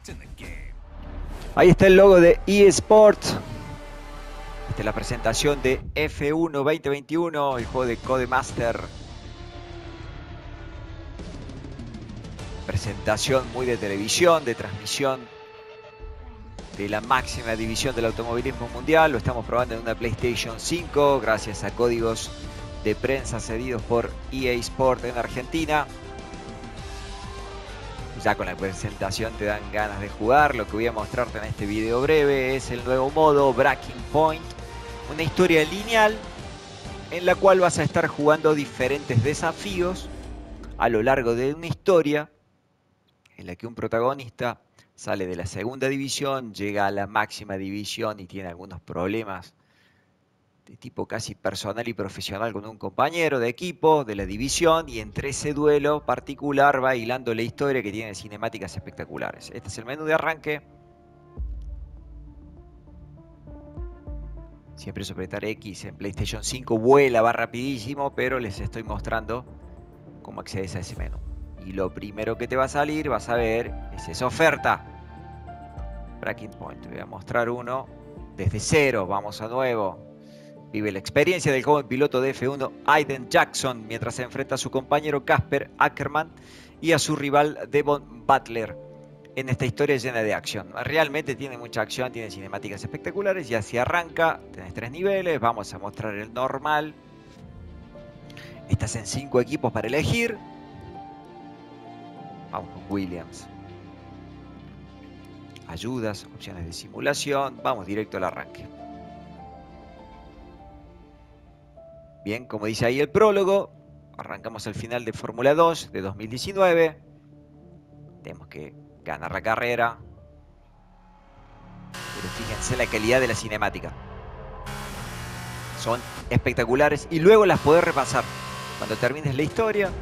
Ahí está el logo de eSports. Esta es la presentación de F1 2021, el juego de Codemaster. Presentación muy de televisión, de transmisión de la máxima división del automovilismo mundial. Lo estamos probando en una PlayStation 5 gracias a códigos de prensa cedidos por EA Sport en Argentina. Ya con la presentación te dan ganas de jugar. Lo que voy a mostrarte en este video breve es el nuevo modo Breaking Point. Una historia lineal en la cual vas a estar jugando diferentes desafíos a lo largo de una historia en la que un protagonista sale de la segunda división, llega a la máxima división y tiene algunos problemas de tipo casi personal y profesional con un compañero de equipo de la división, y entre ese duelo particular va hilando la historia que tiene cinemáticas espectaculares. Este es el menú de arranque. Siempre es apretar X en PlayStation 5, vuela, va rapidísimo, pero les estoy mostrando cómo accedes a ese menú. Y lo primero que te va a salir, vas a ver, es esa oferta. Breaking Point, te voy a mostrar uno desde cero, vamos a nuevo. Vive la experiencia del joven piloto de F1 Aiden Jackson mientras se enfrenta a su compañero Casper Ackerman y a su rival Devon Butler en esta historia llena de acción. Realmente tiene mucha acción, tiene cinemáticas espectaculares y así arranca. Tenés 3 niveles, vamos a mostrar el normal. Estás en 5 equipos para elegir. Vamos con Williams. Ayudas, opciones de simulación, vamos directo al arranque. Bien, como dice ahí el prólogo, arrancamos el final de Fórmula 2 de 2019. Tenemos que ganar la carrera. Pero fíjense la calidad de la cinemática. Son espectaculares y luego las podés repasar. Cuando termines la historia, 5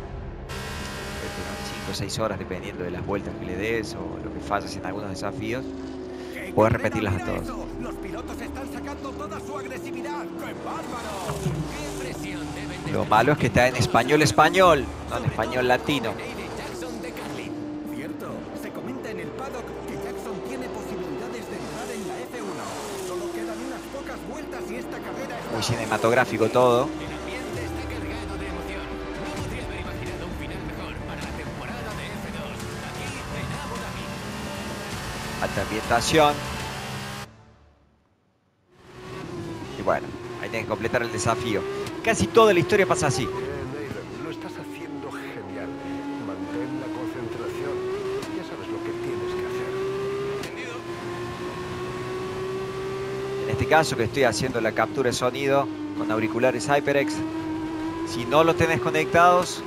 o 6 horas dependiendo de las vueltas que le des o lo que falles en algunos desafíos, podés repetirlas a todos. Los pilotos están sacando toda su agresividad. ¡Qué bárbaro! ¡Qué presión deben de... Lo malo es que está en español, no en español latino. Cierto, se comenta en el paddock que Jackson tiene posibilidades de entrar en la F1. Solo quedan unas pocas vueltas y esta carrera está... Muy cinematográfico todo. El ambiente está cargado de emoción. No podría haber imaginado un final mejor para la temporada de F2 aquí en Abu Dhabi. Alta ambientación. Y bueno, ahí tienes que completar el desafío. Casi toda la historia pasa así. Nathan, lo estás haciendo genial. Mantén la concentración. Ya sabes lo que tienes que hacer. ¿Entendido? En este caso que estoy haciendo la captura de sonido con auriculares HyperX, si no los tenés conectados,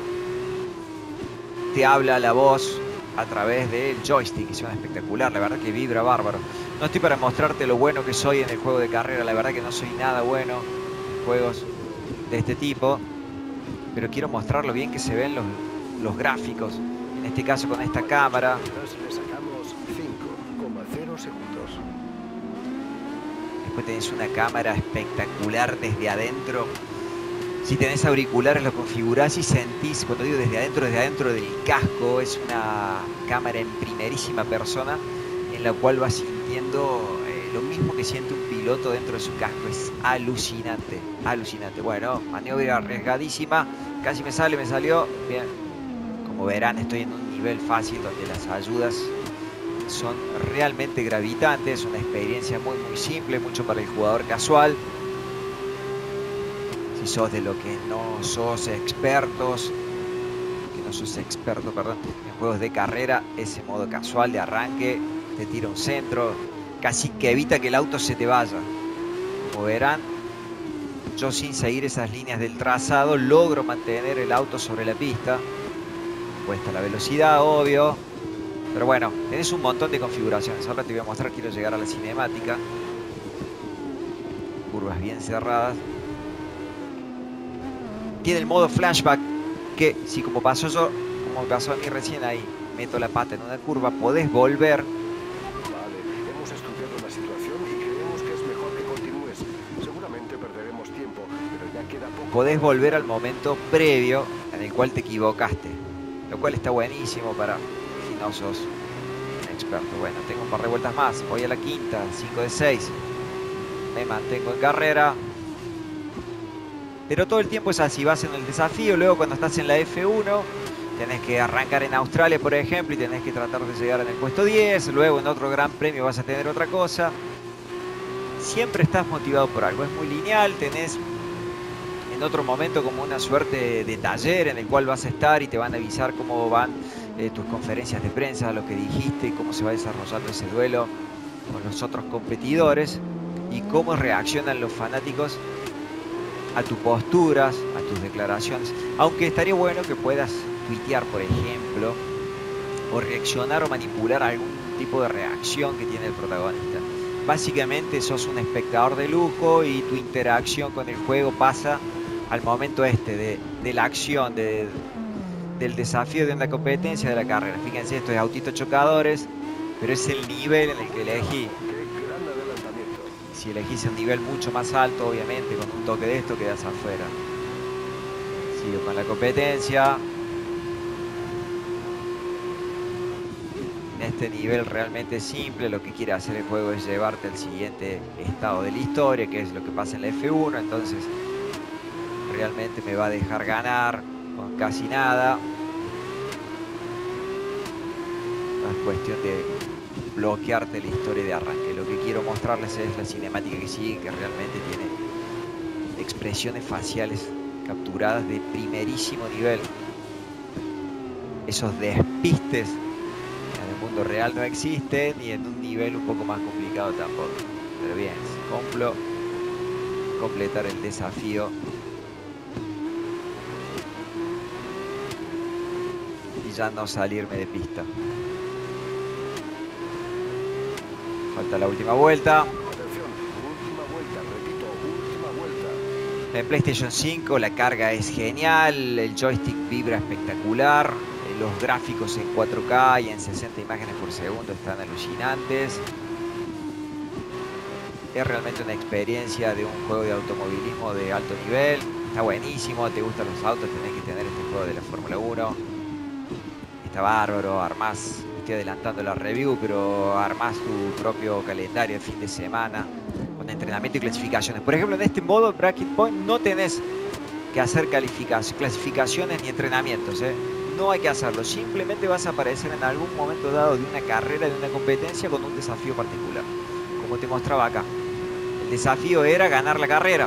te habla la voz a través del joystick, que suena espectacular, la verdad que vibra bárbaro. No estoy para mostrarte lo bueno que soy en el juego de carrera, la verdad que no soy nada bueno en juegos de este tipo, pero quiero mostrar lo bien que se ven los gráficos, en este caso con esta cámara. Le sacamos 5,0 segundos. Después tenés una cámara espectacular desde adentro. Si tenés auriculares lo configurás y sentís, cuando digo desde adentro del casco, es una cámara en primerísima persona en la cual vas sintiendo lo mismo que siente un piloto dentro de su casco. Es alucinante, alucinante. Bueno, maniobra arriesgadísima, casi me salió. Bien, como verán estoy en un nivel fácil donde las ayudas son realmente gravitantes, una experiencia muy simple, mucho para el jugador casual. Si sos de lo que no sos experto, en juegos de carrera, ese modo casual de arranque te tira un centro, casi que evita que el auto se te vaya. Como verán, yo sin seguir esas líneas del trazado logro mantener el auto sobre la pista. Cuesta la velocidad, obvio, pero bueno, tenés un montón de configuraciones. Ahora te voy a mostrar, quiero llegar a la cinemática. Curvas bien cerradas. Tiene el modo flashback, que si como pasó a mí recién, ahí meto la pata en una curva, podés volver. Vale, hemos estudiado la situación y creemos que es mejor que continúes. Seguramente perderemos tiempo, pero ya queda poco. Podés volver al momento previo en el cual te equivocaste, lo cual está buenísimo para si no sos un experto experto. Bueno, tengo un par de vueltas más. Voy a la quinta, 5 de 6. Me mantengo en carrera. Pero todo el tiempo es así, vas en el desafío. Luego cuando estás en la F1, tenés que arrancar en Australia, por ejemplo, y tenés que tratar de llegar en el puesto 10. Luego en otro gran premio vas a tener otra cosa. Siempre estás motivado por algo. Es muy lineal, tenés en otro momento como una suerte de taller en el cual vas a estar y te van a avisar cómo van tus conferencias de prensa, lo que dijiste, cómo se va desarrollando ese duelo con los otros competidores y cómo reaccionan los fanáticos a tus posturas, a tus declaraciones. Aunque estaría bueno que puedas tuitear, por ejemplo, o reaccionar o manipular algún tipo de reacción que tiene el protagonista. Básicamente sos un espectador de lujo y tu interacción con el juego pasa al momento este de la acción, del desafío de una competencia, de la carrera. Fíjense, estos autitos chocadores, pero es el nivel en el que elegí. Si elegís un nivel mucho más alto, obviamente, con un toque de esto quedas afuera. Sigo con la competencia. En este nivel realmente simple, lo que quiere hacer el juego es llevarte al siguiente estado de la historia, que es lo que pasa en la F1. Entonces, realmente me va a dejar ganar con casi nada. No es cuestión de bloquearte la historia de arranque. Lo que quiero mostrarles es la cinemática que sigue, que realmente tiene expresiones faciales capturadas de primerísimo nivel. Esos despistes en el mundo real no existen y en un nivel un poco más complicado tampoco. Pero bien, cumplo completar el desafío. Y ya no salirme de pista. Falta la última vuelta. Atención, última vuelta, repito, última vuelta. En PlayStation 5 la carga es genial, el joystick vibra espectacular, los gráficos en 4K y en 60 imágenes por segundo están alucinantes. Es realmente una experiencia de un juego de automovilismo de alto nivel. Está buenísimo, te gustan los autos, tenés que tener este juego de la Fórmula 1. Está bárbaro, armás, estoy adelantando la review, pero armás tu propio calendario de fin de semana con entrenamiento y clasificaciones. Por ejemplo, en este modo Bracket Point no tenés que hacer clasificaciones ni entrenamientos, ¿eh? No hay que hacerlo, simplemente vas a aparecer en algún momento dado de una carrera, de una competencia con un desafío particular, como te mostraba acá. El desafío era ganar la carrera.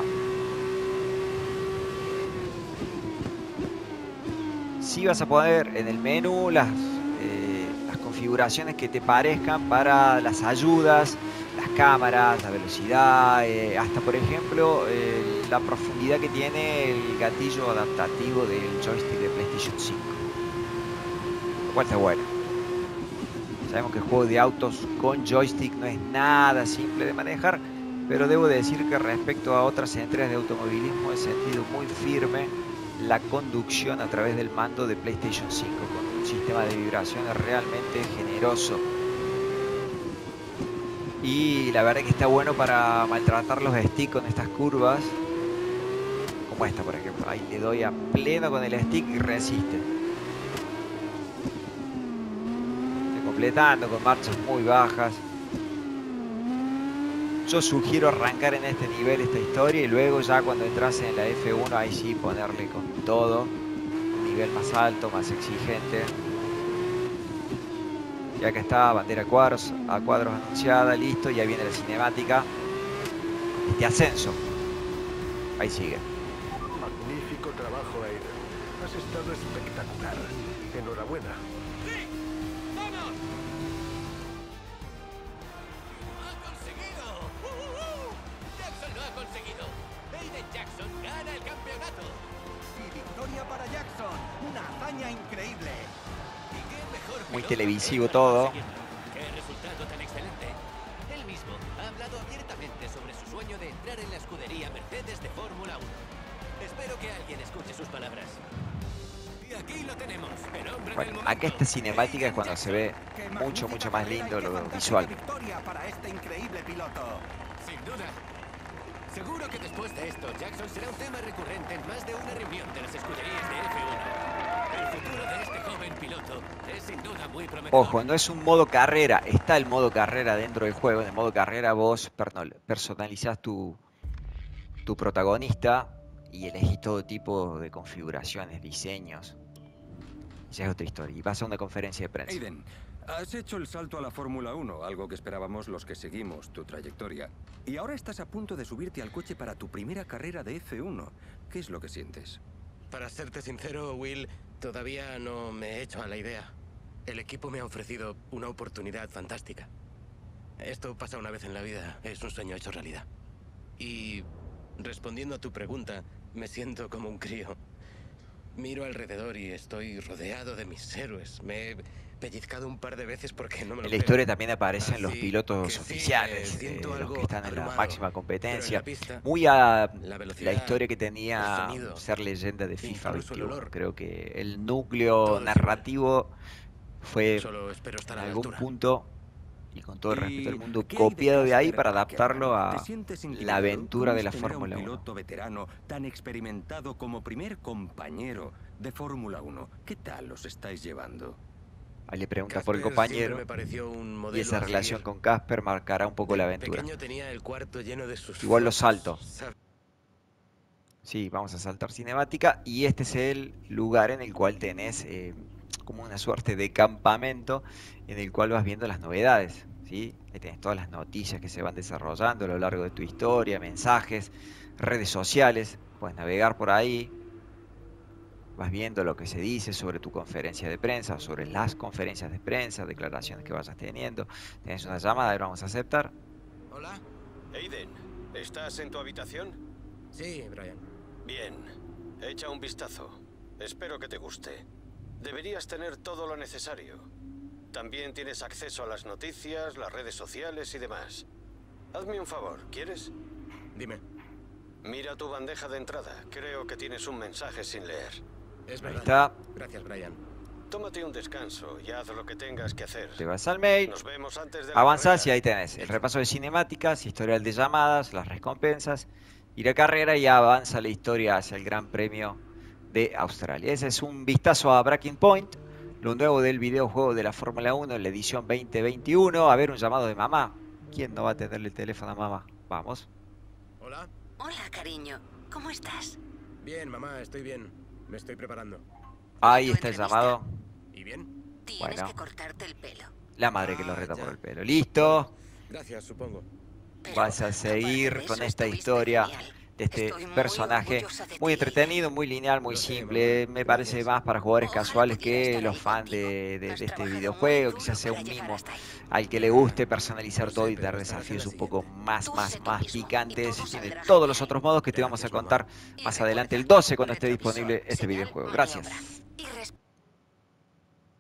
Sí vas a poner en el menú las configuraciones que te parezcan para las ayudas, las cámaras, la velocidad, hasta por ejemplo la profundidad que tiene el gatillo adaptativo del joystick de PlayStation 5. Lo cual está bueno. Sabemos que el juego de autos con joystick no es nada simple de manejar, pero debo decir que respecto a otras entregas de automovilismo he sentido muy firme la conducción a través del mando de PlayStation 5 con un sistema de vibraciones realmente generoso. Y la verdad que está bueno para maltratar los sticks con estas curvas, como esta por ejemplo. Ahí le doy a pleno con el stick y resiste. Estoy completando con marchas muy bajas. Yo sugiero arrancar en este nivel esta historia y luego ya cuando entras en la F1 ahí sí ponerle con todo, un nivel más alto, más exigente. Y acá está, bandera a cuadros anunciada, listo, y ahí viene la cinemática. Este ascenso. Ahí sigue. Magnífico trabajo, Aiden. Has estado espectacular. Enhorabuena. ¡Sí! ¡Vamos! ¡Lo ha conseguido! ¡Jackson lo ha conseguido! Aiden Jackson gana el campeonato. Y victoria para Jackson. Una hazaña increíble. ¿Y qué mejor Muy piloto televisivo para todo. conseguirlo? ¡Qué resultado tan excelente! Él mismo ha hablado abiertamente sobre su sueño de entrar en la escudería Mercedes de Fórmula 1. Espero que alguien escuche sus palabras. Y aquí lo tenemos, el hombre del Bueno, momento. acá esta cinemática es cuando se ve Qué mucho magnífica más carrera lindo y qué lo fantástica visual. victoria para este increíble piloto. Sin duda. Seguro que después de esto, Jackson será un tema recurrente en más de una reunión de las escuderías de F1. El futuro de este joven piloto es sin duda muy prometedor. Ojo, no es un modo carrera, está el modo carrera dentro del juego. En el modo carrera vos personalizás tu protagonista y elegís todo tipo de configuraciones, diseños. Esa es otra historia. Y vas a una conferencia de prensa. Aiden, has hecho el salto a la Fórmula 1, algo que esperábamos los que seguimos tu trayectoria. Y ahora estás a punto de subirte al coche para tu primera carrera de F1. ¿Qué es lo que sientes? Para serte sincero, Will, todavía no me he hecho a la idea. El equipo me ha ofrecido una oportunidad fantástica. Esto pasa una vez en la vida, es un sueño hecho realidad. Y respondiendo a tu pregunta, me siento como un crío. Miro alrededor y estoy rodeado de mis héroes. Me he pellizcado un par de veces porque no me lo En la creo. historia también aparecen los Así pilotos que sí, oficiales, siento los algo que están en la abrumado. máxima Pero competencia. en la pista, Muy a la la velocidad, historia que tenía el sonido, ser leyenda de FIFA incluso el 21. olor. Creo que el núcleo Todo es narrativo fue Solo espero estar en a la algún altura. punto, y con todo el respeto del mundo, ¿Qué hay de copiado de ahí Casper para Ackerman? adaptarlo a ¿Te sientes la intimidado? aventura ¿Cómo de la es tener a Fórmula un 1. piloto veterano tan experimentado como primer compañero de Fórmula 1? ¿Qué tal los estáis llevando? Ahí le pregunta por el Casper compañero, siempre me pareció un modelo y esa a relación seguir. con Casper marcará un poco De la aventura. pequeño tenía el cuarto lleno de sus Igual lo fotos, salto. ¿sabes? Sí, vamos a saltar cinemática, y este es el lugar en el cual tenés como una suerte de campamento en el cual vas viendo las novedades, ¿sí? Ahí tenés todas las noticias que se van desarrollando a lo largo de tu historia, mensajes, redes sociales, puedes navegar por ahí, vas viendo lo que se dice sobre tu conferencia de prensa, sobre las conferencias de prensa, declaraciones que vayas teniendo. Tenés una llamada, ahora vamos a aceptar. Hola. Aiden, ¿estás en tu habitación? Sí, Brian. Bien, echa un vistazo. Espero que te guste. Deberías tener todo lo necesario. También tienes acceso a las noticias, las redes sociales y demás. Hazme un favor, ¿quieres? Dime. Mira tu bandeja de entrada. Creo que tienes un mensaje sin leer. Es Ahí verdad. está, Gracias, Brian. Tómate un descanso y haz lo que tengas que hacer. te vas al mail. Nos vemos antes de la Avanzás y carrera. ahí tenés el repaso de cinemáticas, historial de llamadas, las recompensas y la carrera, y avanza la historia hacia el Gran Premio de Australia. Ese es un vistazo a Breaking Point, lo nuevo del videojuego de la Fórmula 1 en la edición 2021. A ver, un llamado de mamá. ¿Quién no va a atenderle el teléfono a mamá? Vamos. Hola. Hola, cariño. ¿Cómo estás? Bien, mamá, estoy bien. Me estoy preparando. Ahí ¿Tu está el entrevista? llamado. ¿Y bien? Tienes Bueno. que cortarte el pelo. La madre que lo Ah, reta ya. por el pelo. Listo. Gracias, supongo. Pero, Vas a aparte seguir de con eso, esta estuviste historia genial. de este Estoy muy personaje orgullosa de muy ti, entretenido, muy lineal, muy Lo sé, simple. mamá. Me parece Gracias. más para jugadores Ojalá casuales pudiera que estar los ahí fans contigo. de Has este trabajado muy videojuego. duro Quizás sea para un llegar mimo hasta ahí. al que le guste personalizar Lo sé, todo y pero dar estarás en desafíos la un poco siguiente. más Tú sé tú mismo, y picantes. todo Y tiene saldrá todos los genial. otros modos que te vamos a Gracias, mamá. contar Y más adelante, el recuerda, 12, cuando esté retrovisor, disponible este señal, videojuego. maniobra. Gracias.